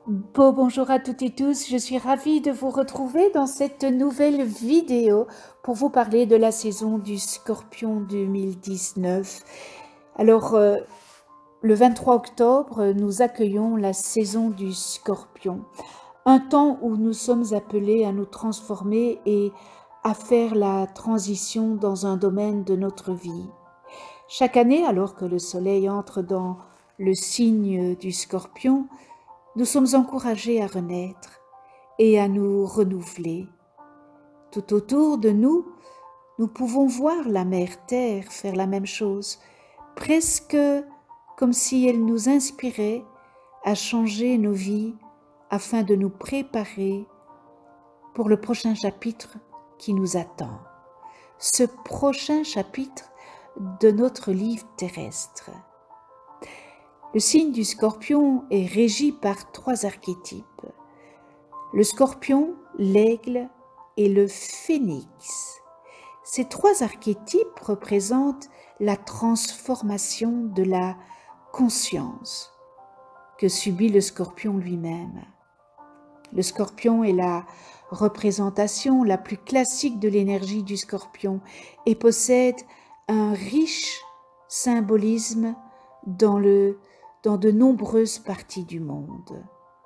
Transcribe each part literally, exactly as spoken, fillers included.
Bon, bonjour à toutes et tous, je suis ravie de vous retrouver dans cette nouvelle vidéo pour vous parler de la saison du Scorpion deux mille dix-neuf. Alors, euh, le vingt-trois octobre, nous accueillons la saison du Scorpion, un temps où nous sommes appelés à nous transformer et à faire la transition dans un domaine de notre vie. Chaque année, alors que le soleil entre dans le signe du Scorpion, nous sommes encouragés à renaître et à nous renouveler. Tout autour de nous, nous pouvons voir la mère Terre faire la même chose, presque comme si elle nous inspirait à changer nos vies afin de nous préparer pour le prochain chapitre qui nous attend. Ce prochain chapitre de notre livre terrestre. Le signe du Scorpion est régi par trois archétypes. Le Scorpion, l'Aigle et le Phénix. Ces trois archétypes représentent la transformation de la conscience que subit le Scorpion lui-même. Le Scorpion est la représentation la plus classique de l'énergie du Scorpion et possède un riche symbolisme dans le dans de nombreuses parties du monde.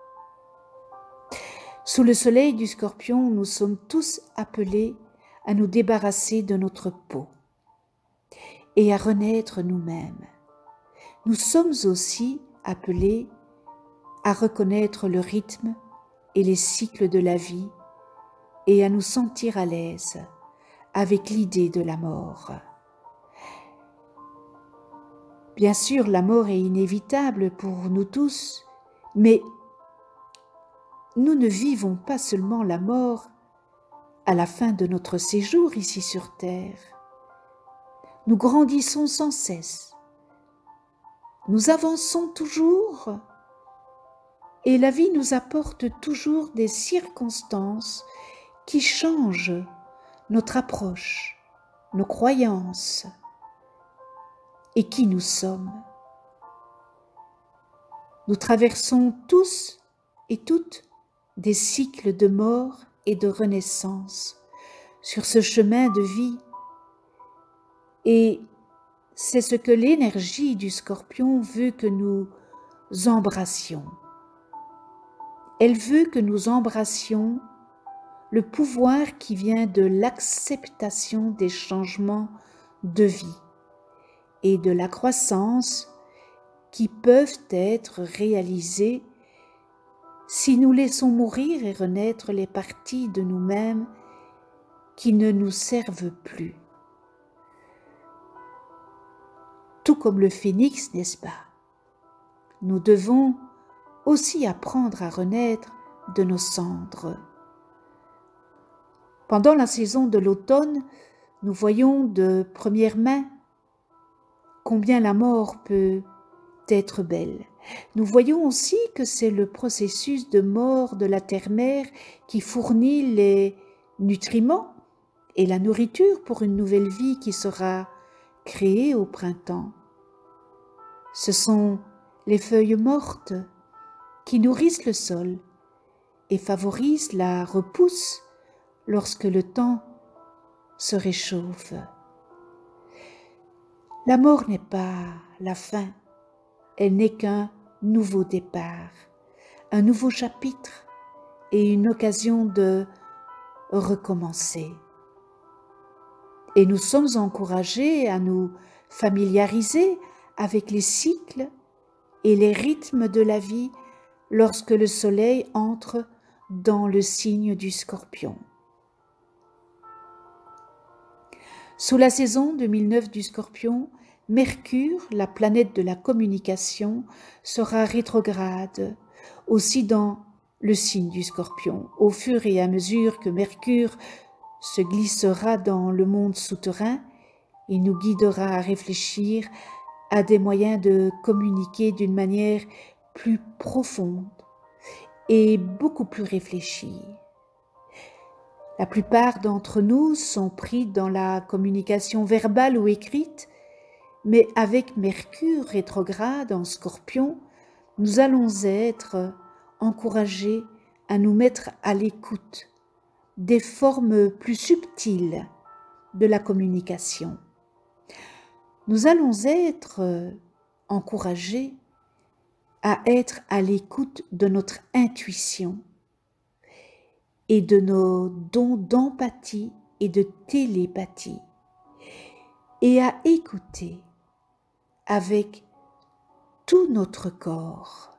Sous le soleil du Scorpion, nous sommes tous appelés à nous débarrasser de notre peau et à renaître nous-mêmes. Nous sommes aussi appelés à reconnaître le rythme et les cycles de la vie et à nous sentir à l'aise avec l'idée de la mort. Bien sûr, la mort est inévitable pour nous tous, mais nous ne vivons pas seulement la mort à la fin de notre séjour ici sur Terre. Nous grandissons sans cesse, nous avançons toujours et la vie nous apporte toujours des circonstances qui changent notre approche, nos croyances, et qui nous sommes. Nous traversons tous et toutes des cycles de mort et de renaissance sur ce chemin de vie. Et c'est ce que l'énergie du Scorpion veut que nous embrassions. Elle veut que nous embrassions le pouvoir qui vient de l'acceptation des changements de vie et de la croissance qui peuvent être réalisées si nous laissons mourir et renaître les parties de nous-mêmes qui ne nous servent plus. Tout comme le phénix, n'est-ce pas? Nous devons aussi apprendre à renaître de nos cendres. Pendant la saison de l'automne, nous voyons de première main combien la mort peut être belle. Nous voyons aussi que c'est le processus de mort de la terre-mère qui fournit les nutriments et la nourriture pour une nouvelle vie qui sera créée au printemps. Ce sont les feuilles mortes qui nourrissent le sol et favorisent la repousse lorsque le temps se réchauffe. La mort n'est pas la fin, elle n'est qu'un nouveau départ, un nouveau chapitre et une occasion de recommencer. Et nous sommes encouragés à nous familiariser avec les cycles et les rythmes de la vie lorsque le soleil entre dans le signe du Scorpion. Sous la saison deux mille neuf du Scorpion, Mercure, la planète de la communication, sera rétrograde, aussi dans le signe du Scorpion. Au fur et à mesure que Mercure se glissera dans le monde souterrain, il nous guidera à réfléchir à des moyens de communiquer d'une manière plus profonde et beaucoup plus réfléchie. La plupart d'entre nous sont pris dans la communication verbale ou écrite, mais avec Mercure rétrograde en Scorpion, nous allons être encourager à nous mettre à l'écoute des formes plus subtiles de la communication. Nous allons être encouragés à être à l'écoute de notre intuition et de nos dons d'empathie et de télépathie, et à écouter avec tout notre corps.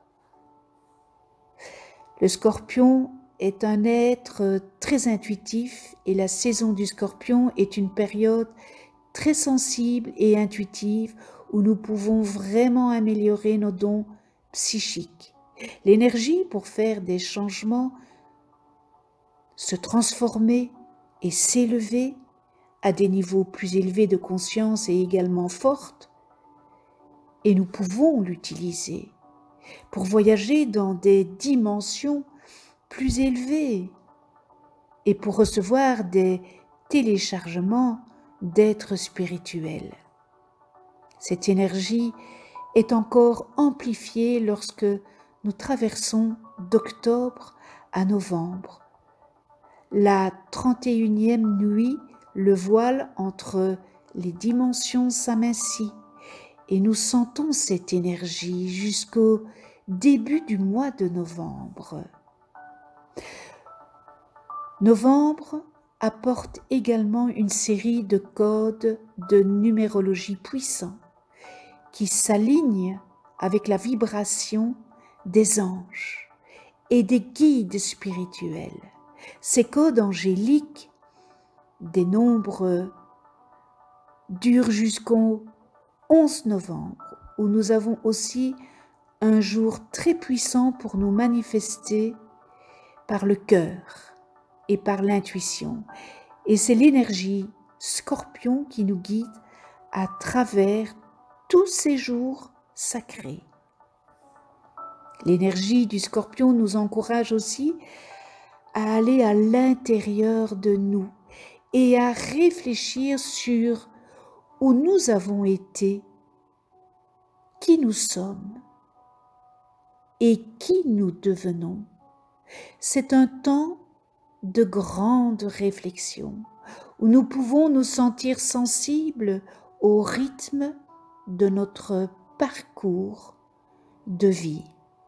Le Scorpion est un être très intuitif et la saison du Scorpion est une période très sensible et intuitive où nous pouvons vraiment améliorer nos dons psychiques. L'énergie pour faire des changements, se transformer et s'élever à des niveaux plus élevés de conscience est également forte, et nous pouvons l'utiliser pour voyager dans des dimensions plus élevées et pour recevoir des téléchargements d'êtres spirituels. Cette énergie est encore amplifiée lorsque nous traversons d'octobre à novembre. La trente et unième nuit, le voile entre les dimensions s'amincit et nous sentons cette énergie jusqu'au début du mois de novembre. Novembre apporte également une série de codes de numérologie puissants qui s'alignent avec la vibration des anges et des guides spirituels. Ces codes angéliques, des nombres, durent jusqu'au onze novembre, où nous avons aussi un jour très puissant pour nous manifester par le cœur et par l'intuition. Et c'est l'énergie Scorpion qui nous guide à travers tous ces jours sacrés. L'énergie du Scorpion nous encourage aussi à aller à l'intérieur de nous et à réfléchir sur où nous avons été, qui nous sommes et qui nous devenons. C'est un temps de grande réflexion où nous pouvons nous sentir sensibles au rythme de notre parcours de vie.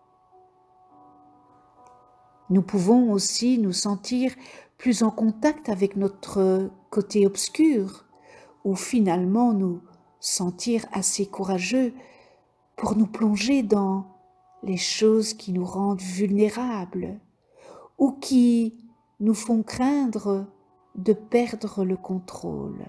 Nous pouvons aussi nous sentir plus en contact avec notre côté obscur, ou finalement nous sentir assez courageux pour nous plonger dans les choses qui nous rendent vulnérables ou qui nous font craindre de perdre le contrôle.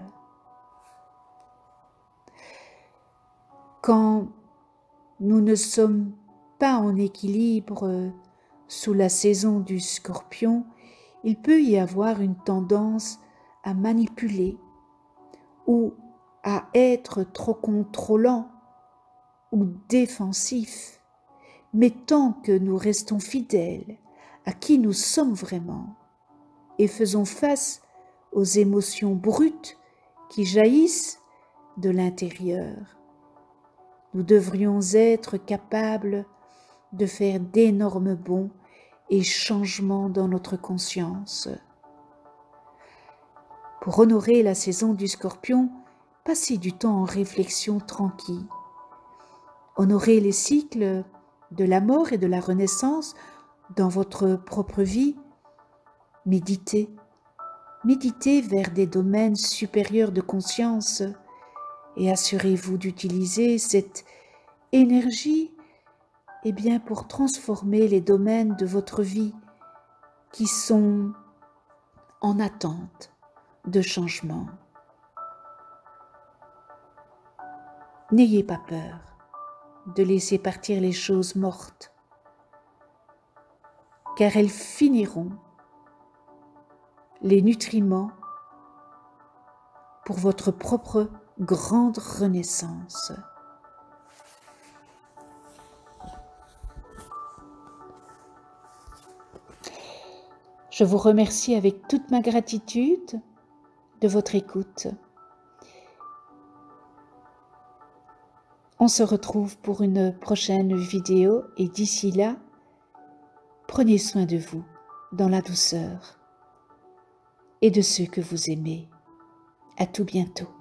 Quand nous ne sommes pas en équilibre sous la saison du Scorpion, il peut y avoir une tendance à manipuler ou à être trop contrôlant ou défensif. Mais tant que nous restons fidèles à qui nous sommes vraiment et faisons face aux émotions brutes qui jaillissent de l'intérieur, nous devrions être capables de faire d'énormes bonds et changements dans notre conscience. Pour honorer la saison du Scorpion, passez du temps en réflexion tranquille. Honorez les cycles de la mort et de la renaissance dans votre propre vie. Méditez. Méditez vers des domaines supérieurs de conscience et assurez-vous d'utiliser cette énergie eh bien, pour transformer les domaines de votre vie qui sont en attente de changement. N'ayez pas peur de laisser partir les choses mortes, car elles finiront les nutriments pour votre propre grande renaissance. Je vous remercie avec toute ma gratitude de votre écoute. On se retrouve pour une prochaine vidéo et d'ici là, prenez soin de vous dans la douceur et de ceux que vous aimez. À tout bientôt.